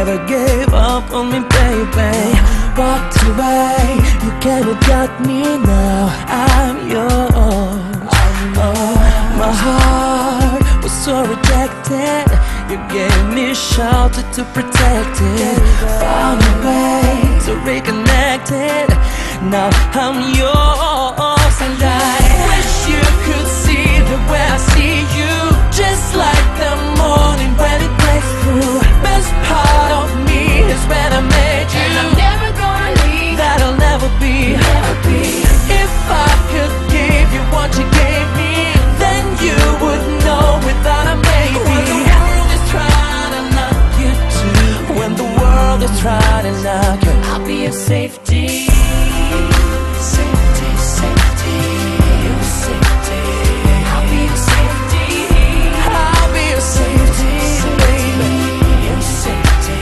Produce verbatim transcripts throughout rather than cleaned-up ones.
never gave up on me, baby. Walked away, you came and got me now. I'm yours. Oh, my heart was so rejected. You gave me shelter to protect it. Found a way to reconnect it. Now I'm yours, and I wish you could see the way I see you. Just like the morning when it breaks through. Best part of me is when I made you, and I'm never gonna leave. That'll never be, never be. If I could give you what you gave me, then you would know without a maybe. When the world is trying to knock you too, when the world is trying to knock you, I'll be your safety. Safety, safety, your safety. I'll be your safety. I'll be your safety, baby. Your safety.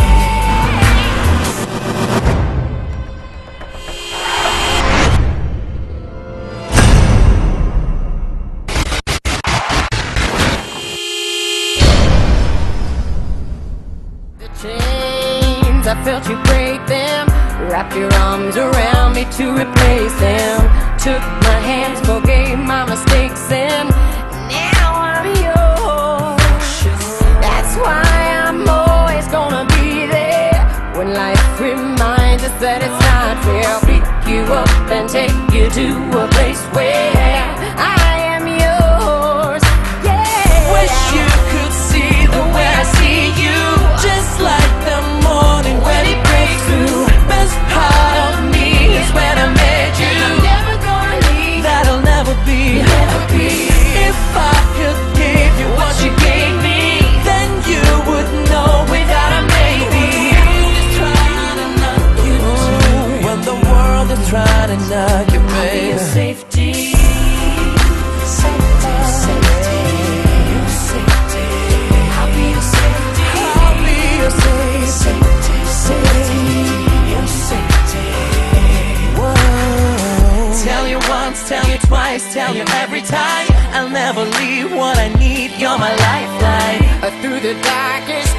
The chains, I felt you break them. Wrap your arms around me to replace them. Took my hands, forgave my mistakes, and now I'm yours. That's why I'm always gonna be there when life reminds us that it's not fair. I'll pick you up and take you to a place where I am yours. Yeah. Wish you could see the way I see you. Just like the morning when it breaks through. Best part of me is when I made you, and I'm never gonna leave. That'll never be, never be. If I could give you what you gave me, then you would know without a maybe. When the world is trying to knock you, baby. Safety, safety, safety, your safety. I'll be your safety. I'll be your safety. Safety, safety, your safety. Whoa. Tell you once, tell you twice, tell you every time. I'll never leave what I need. You're my lifeline. Through the darkest